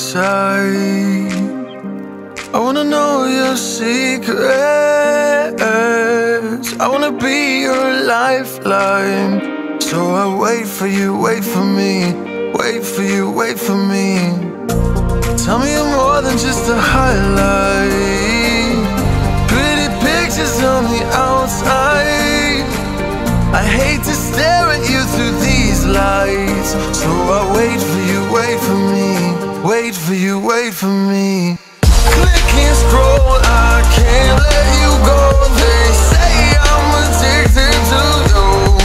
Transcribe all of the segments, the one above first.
inside. I wanna know your secrets. I wanna be your lifeline. So I wait for you, wait for me. Wait for you, wait for me. Tell me you're more than just a highlight. Pretty pictures on the outside. I hate to stare at you through these lights. So I wait for you, wait for me. Wait for you, wait for me. Click and scroll, I can't let you go. They say I'm addicted to you.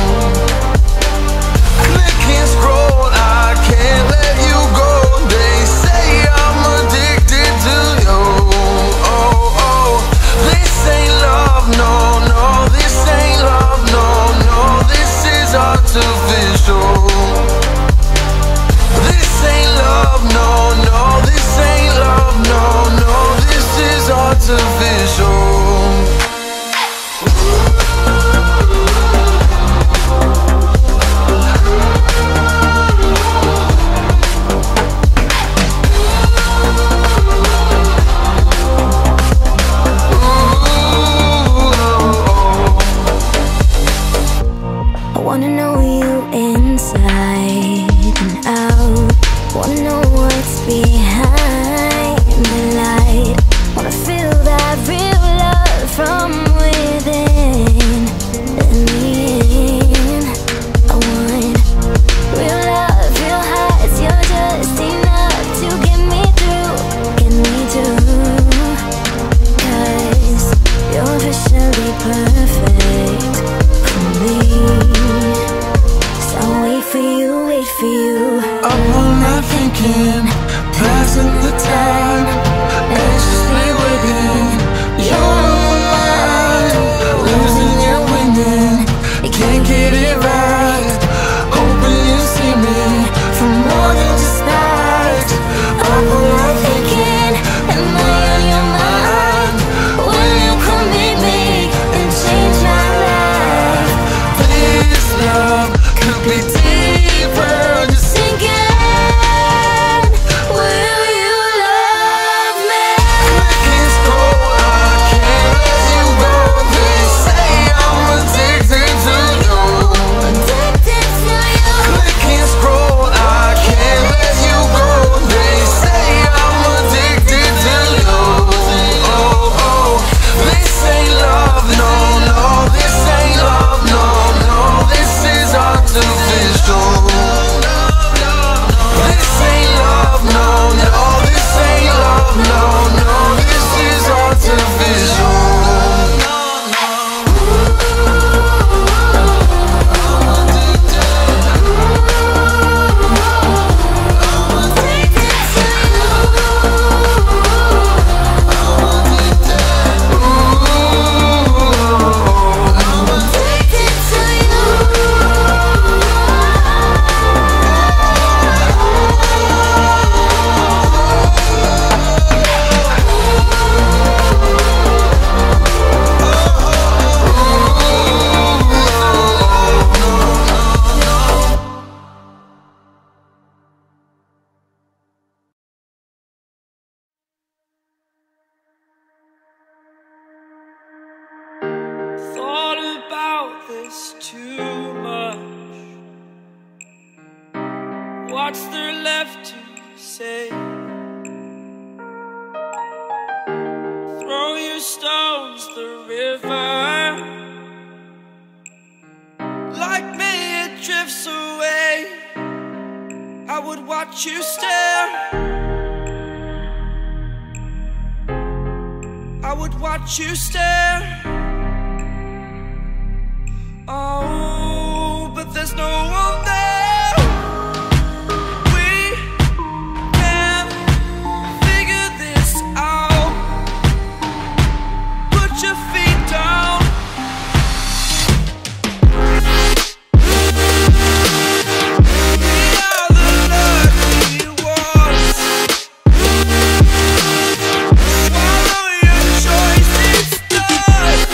Click and scroll, I can't let you go. They say I'm addicted to you. Oh, oh, this ain't love, no, no. This ain't love, no, no. This is artificial. This ain't love, no, no. This ain't love, no, no. This is artificial. I wanna know you inside and out. Wanna know what's behind the light. Wanna feel that real love from within. In the end, I want real love, real hearts. You're just enough to get me through, get me through. 'Cause you're officially perfect for me. So wait for you, wait for you. Up all night thinking, passing the time, anxiously waiting. You're mine, losing and winning. You can't get it right. Hoping you see me for more than just that. Up all night thinking, am I on your mind? Will you come meet me and change my life? This love could be deeper. Just Thinking, will you love me? click and scroll, I can't let you go. They say I'm addicted to you. Addicted to you. Click and scroll, I can't let you go. They say I'm addicted to you. Oh, oh, this ain't love, no, no. This ain't love, no, no. This is artificial. This ain't love, no, no. This ain't love, no, no. This is artificial. Thought about this too much. What's there left to say? Throw your stones the river. Like me, it drifts away. I would watch you stare. I would watch you stare. Oh, but there's no one there. We can figure this out. Put your feet down. We are the lucky ones. Swallow your choice, it's done.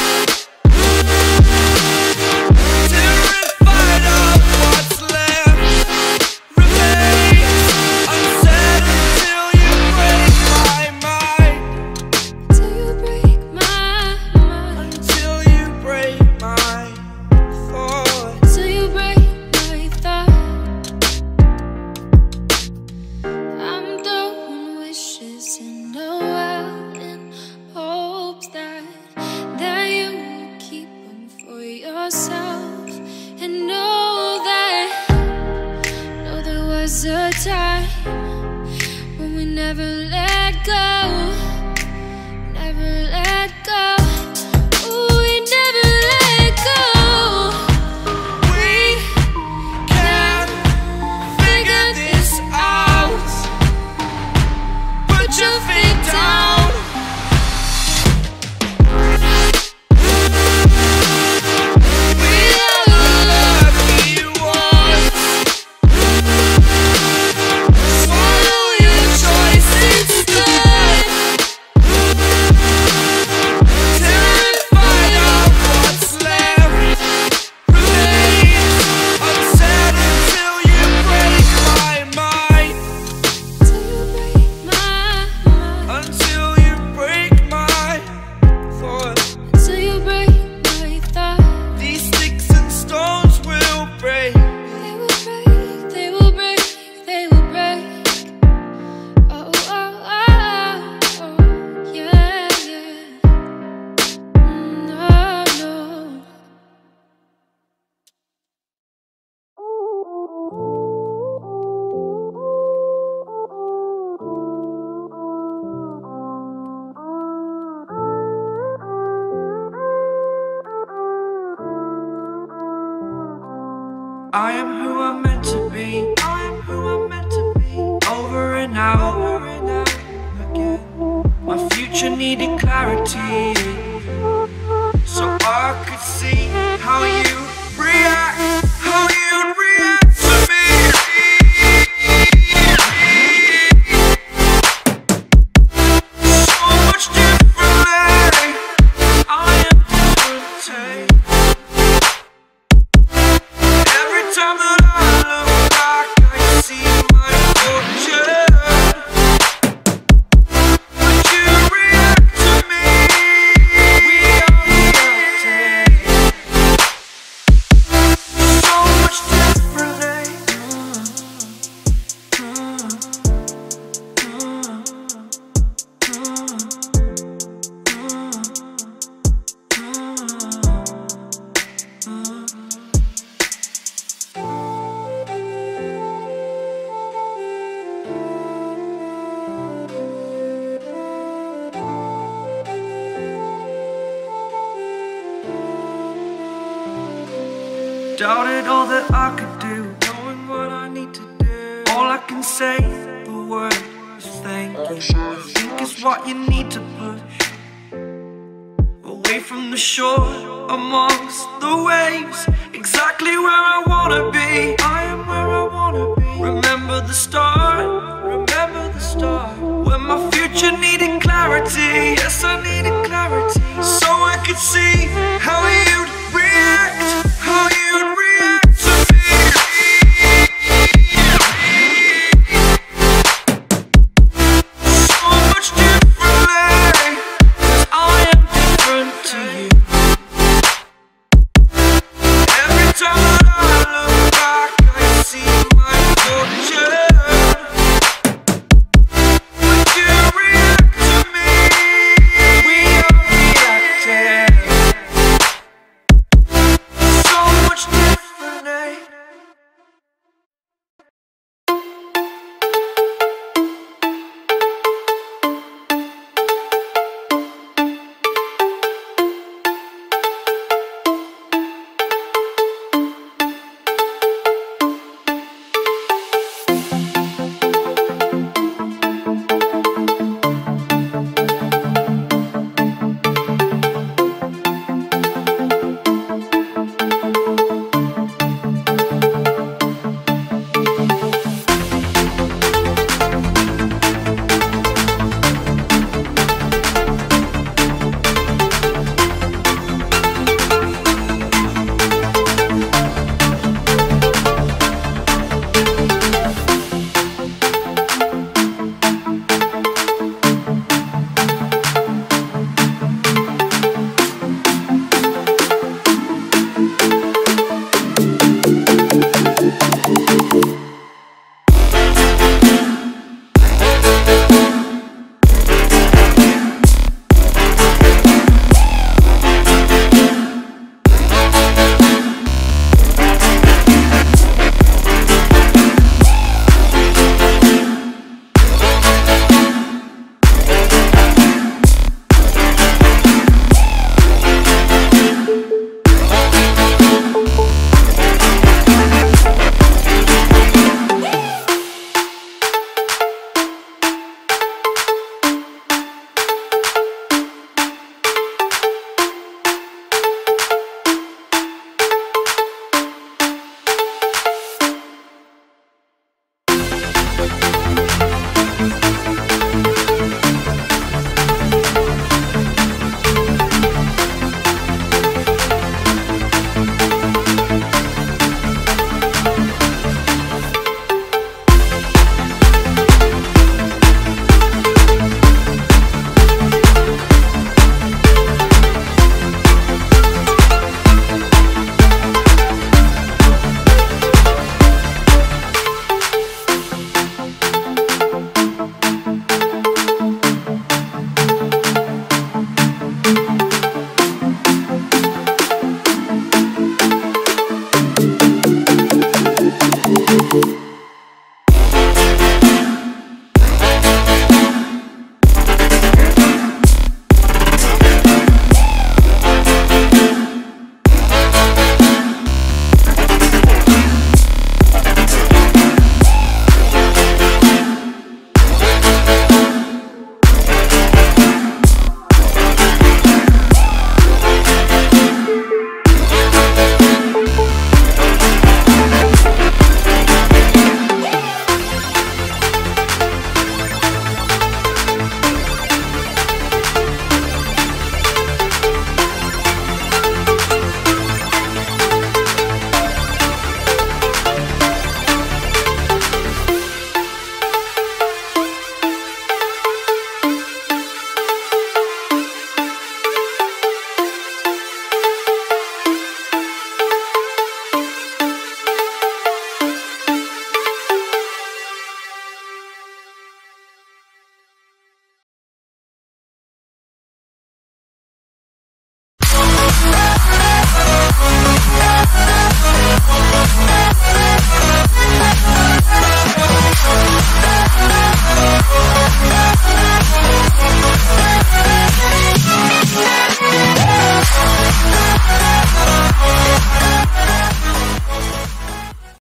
I am who I'm meant to be. I am who I'm meant to be. Over and out again. My future needed clarity, so I could see how you react, how you'd react to me. So much differently. I am different. Every time that I look back, I see my fortune. Would you react to me? We are reacting so much differently. Doubted all that I could do, knowing what I need to do. All I can say, the word is thank you. I think it's what you need to push away from the shore, amongst the waves. Exactly where I wanna be. I am where I wanna be. Remember the start, when my future needed clarity.